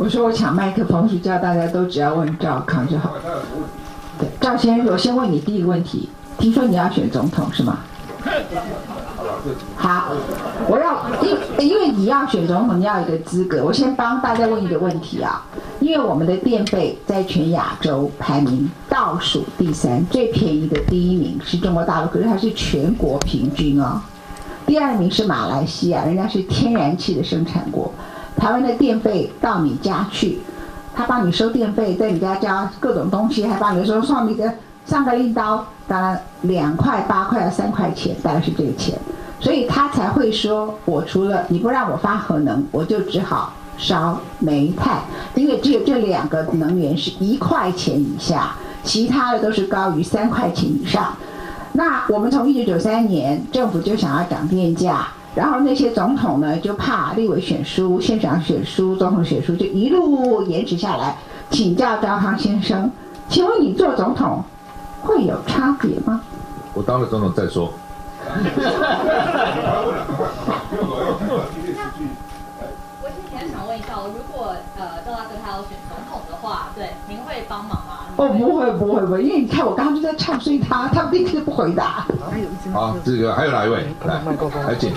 我说我抢麦克风是叫大家都只要问赵康就好。对，赵先生，我先问你第一个问题，听说你要选总统是吗？好，我要因为你要选总统，你要有一个资格。我先帮大家问一个问题啊，因为我们的电费在全亚洲排名倒数第3，最便宜的第1名是中国大陆，可是它是全国平均哦。第2名是马来西亚，人家是天然气的生产国。台湾的电费到你家去，他帮你收电费，在你家交各种东西，还帮你说上个令刀，当然2块、8块、3块钱，大概是这个钱。所以他才会说，我除了你不让我发核能，我就只好烧煤炭，因为只有这2个能源是1块钱以下，其他的都是高于3块钱以上。那我们从1993年政府就想要涨电价，然后那些总统呢就怕立委选输、县长选输、总统选输，就一路延迟下来。请教赵康先生，请问你做总统会有差别吗？ 我当了总统再说。 我之前想问一下，如果赵大哥他要选总统的话，对，您会帮忙吗？ 哦，不会，因为你看我刚刚就在唱，所以他立刻不回答。 好，这个还有哪一位？来请。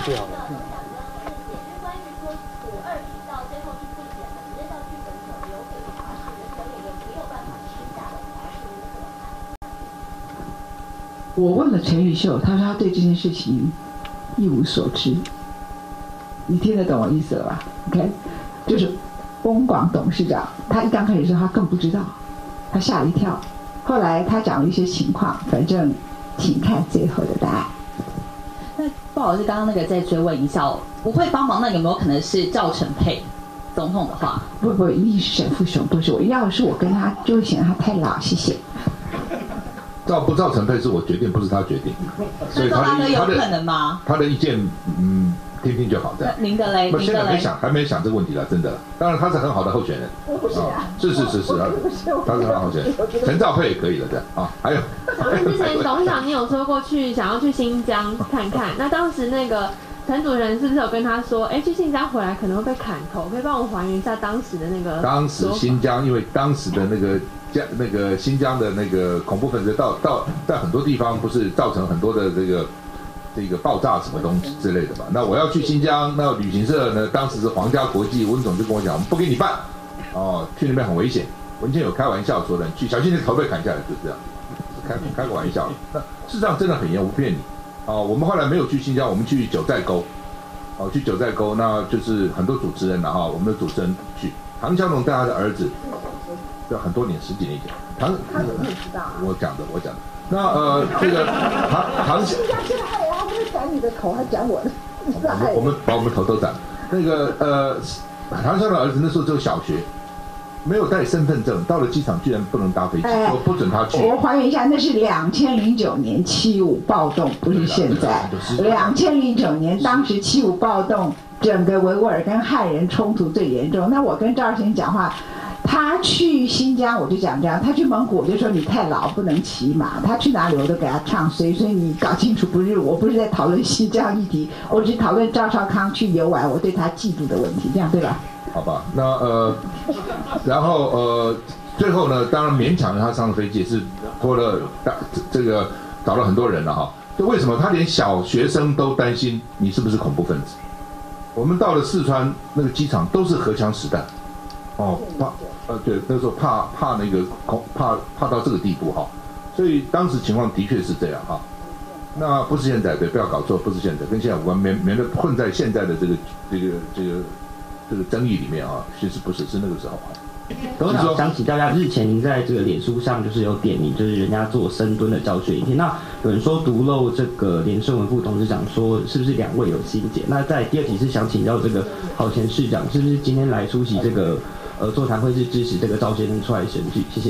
我问了陈玉秀，他说他对这件事情一无所知。你听得懂我意思了吧 ？OK， 就是翁广董事长，他一刚开始说他更不知道，他吓了一跳。后来他讲了一些情况，反正请看最后的答案。 那不好意思，刚刚那个再追问一下，不会帮忙，那有没有可能是赵成佩总统的话？ 不，一定是沈富雄，不是我。要是我跟他，就会显得他太老。谢谢。 不造成配是我决定，不是他决定，所以他的有可能吗？ 他的意见，听听就好的。 您的嘞？ 现在还没想这个问题了，真的。当然他是很好的候选人。 不是啊。 是，他是很好候选人。陈兆佩也可以的，这样啊。还有。 之前董事长你有说过想要去新疆看看，那当时那个陈主任是不是有跟他说，去新疆回来可能会被砍头？可以帮我还原一下当时的那个？ 当时新疆，因为当时的那个新疆的那个恐怖分子在很多地方不是造成很多的这个爆炸什么东西之类的嘛。那我要去新疆，那旅行社呢，当时是皇家国际，温总就跟我讲，我们不给你办，去那边很危险。文件有开玩笑说的，你去小心你的头被砍下来，就这样，开个玩笑。那事实上真的很严，我不骗你。我们后来没有去新疆，我们去九寨沟，去九寨沟，那就是很多主持人我们的主持人去，唐湘龙带他的儿子。这很多年，10几年以前， 他怎么会知道啊？ 我讲的。那这个唐新疆现在还有他不是斩你的头，还斩我的， 我们把我们头都斩。那个唐湘的儿子那时候只有小学，没有带身份证，到了机场居然不能搭飞机，我不准他去。 我还原一下，那是2009年7·5暴动，不是现在。2009年，当时7·5暴动，整个维吾尔跟汉人冲突最严重。那我跟赵先生讲话。他去新疆我就讲这样，他去蒙古我就说你太老不能骑马，他去哪里我都给他唱衰，所以你搞清楚我不是在讨论新疆议题，我只讨论赵少康去游玩我对他嫉妒的问题，这样对吧？ 好吧，那然后最后呢，当然勉强让他上了飞机，也是拖了这个找了很多人了哈。就为什么他连小学生都担心你是不是恐怖分子？我们到了四川那个机场都是荷枪实弹。对，那时候怕那个怕到这个地步哈，所以当时情况的确是这样哈。那不是现在，对，不要搞错，不是现在，跟现在无关，免得混在现在的这个争议里面啊。其实不是，是那个时候啊。 董事长想起大家日前您在这个脸书上就是有点名，就是人家做深蹲的教学影片，那有人说独漏这个连胜文副董事长说是不是2位有心结？那在第2题是想请教这个郝前市长，是不是今天来出席这个座谈会是支持这个赵先生出来选举？谢谢。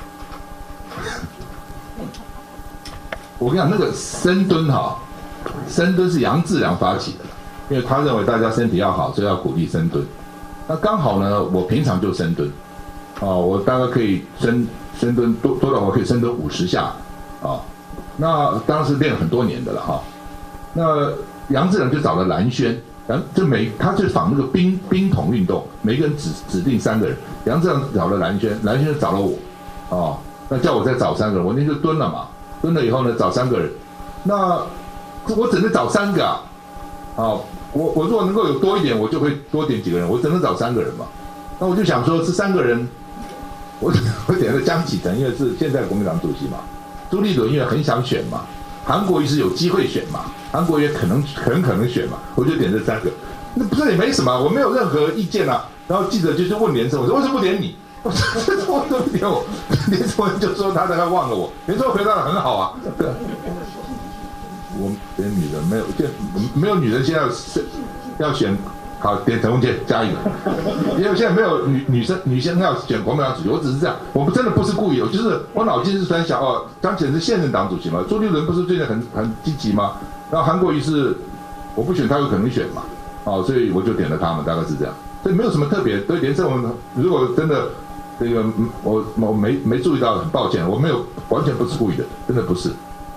我跟你讲，那个深蹲深蹲是杨志良发起的，因为他认为大家身体要好，所以要鼓励深蹲。那刚好呢，我平常就深蹲，我大概可以深蹲多到我可以深蹲50下，那当时练了很多年的了哈。那杨志良就找了蓝轩， 然后他就仿那个冰桶运动，每个人指定3个人，杨志良找了蓝轩，蓝轩就找了我，哦，那叫我再找3个人，我那天就蹲了嘛，蹲了以后呢找3个人，那我只能找3个啊，好，我如果能够有多一点，我就会多点几个人，我只能找3个人嘛，那我就想说这3个人，我点了江启臣，因为是现在国民党主席嘛，朱立伦因为很想选嘛。韩国瑜是有机会选嘛？韩国瑜也很可能选嘛？我就点这3个，那不是也没什么，我没有任何意见啊。然后记者就去问连胜文，我说为什么不点你？我说为什么不点我？连胜文就说他大概忘了我。连胜文回答得很好啊，对。我点女人没有，没有女人现在要选。好，点陈文健加一个，因为现在没有女生要选国民党主席，我只是这样，我真的不是故意的，就是我脑筋是突然想哦，张启臣是现任党主席嘛，朱立伦不是最近很积极吗？然后韩国瑜是我不选他有可能选嘛，哦，所以我就点了他们，大概是这样，所以没有什么特别。对连胜文，如果真的这个我没注意到，很抱歉，我没有完全不是故意的，真的不是。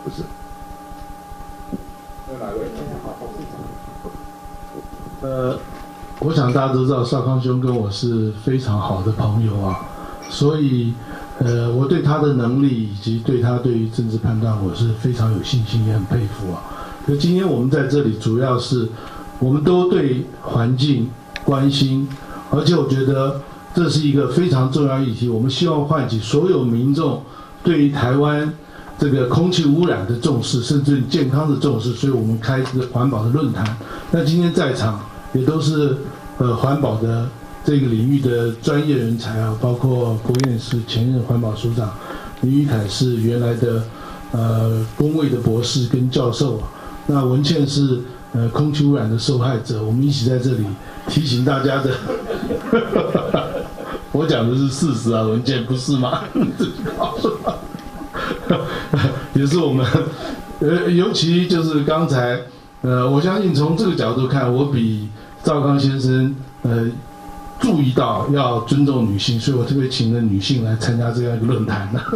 还有哪位？ 我想大家都知道少康兄跟我是非常好的朋友啊，所以我对他的能力以及对他对于政治判断我是非常有信心，也很佩服啊。可今天我们在这里主要是我们都对环境关心，而且我觉得这是一个非常重要议题，我们希望唤起所有民众对于台湾这个空气污染的重视，甚至健康的重视，所以我们开这个环保的论坛。那今天在场也都是环保的这个领域的专业人才啊，包括郭燕是前任环保署长，林宇凯是原来的公卫的博士跟教授啊，那文茜是空气污染的受害者，我们一起在这里提醒大家的。我讲的是事实啊，文茜不是吗？也是我们尤其就是刚才我相信从这个角度看，我比赵康先生注意到要尊重女性，所以我特别请了女性来参加这样一个论坛呢。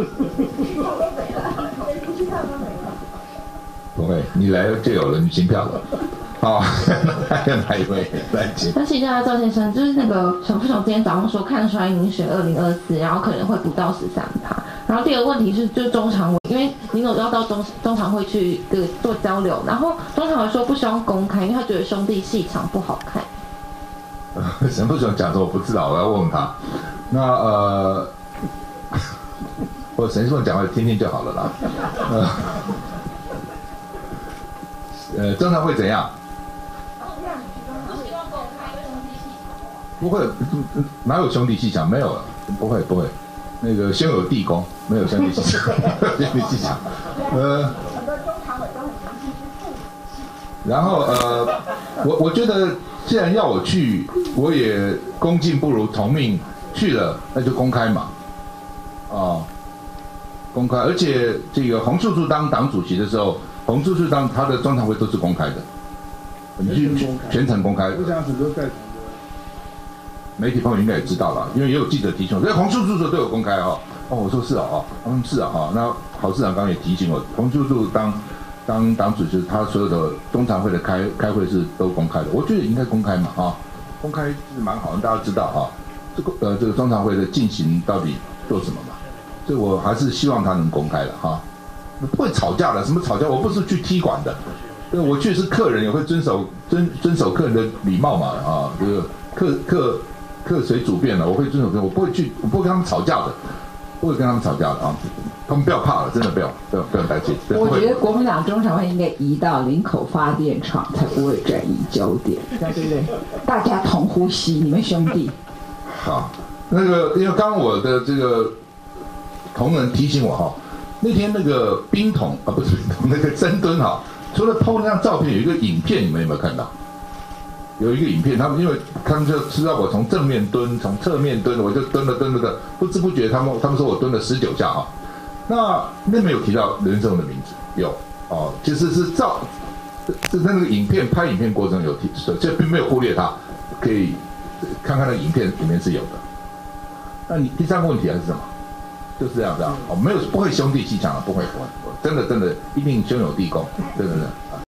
不会，你来就有了女性票了。好，还有哪一位来请？ 那请教赵先生，就是那个小副总今天早上说看出来您选2024，然后可能会不到13%。然后第二个问题是，就是中常委，因为您有要到中常会去做交流，然后中常委说不希望公开，因为他觉得兄弟戏场不好看。 沈副总讲说我不知道，我要问问他。那我沈副总讲话听听就好了啦。中常会怎样？不会，哪有兄弟戏场？没有，不会。那个兄有弟恭，没有兄弟戏场，兄弟戏场。很多中常委都很常去父母。然后我觉得既然要我去，我也恭敬不如从命，去了那就公开嘛，公开，而且这个洪秀柱当党主席的时候，洪秀柱当他的中常会都是公开的，全程公开的。这样子都在。媒体朋友应该也知道了，因为也有记者提醒我，所以洪秀柱都有公开哦。我说是哦，是啊哈。那郝市长刚刚也提醒我，洪秀柱当党主席，他所有的中常会的开会是都公开的。我觉得应该公开嘛，公开是蛮好，让大家知道哈，这个中常会的进行到底做什么嘛。所以我还是希望他能公开的哈，不会吵架的，什么吵架？我不是去踢馆的，我去是客人，也会遵守客人的礼貌嘛这个客随主便了，我会遵守，我不会跟他们吵架的，不会跟他们吵架的啊！他们不要怕了，真的不要担心。 我觉得国民党中常会应该移到林口发电厂，才不会转移焦点，对不对？大家同呼吸，你们兄弟。 好，那个因为刚刚我的这个同仁提醒我那天那个冰桶不是冰桶，那个深蹲除了PO那张照片，有一个影片，你们有没有看到？有一个影片，他们就知道我从正面蹲，从侧面蹲，我就蹲了，不知不觉他们说我蹲了19下那边有提到连胜文的名字，有其实是那个影片拍影片过程有提，这并没有忽略他，可以看看那个影片里面是有的。那你第3个问题还是什么？就是这样没有不会兄弟戏场了，不会，真的一定兄友弟恭，真的。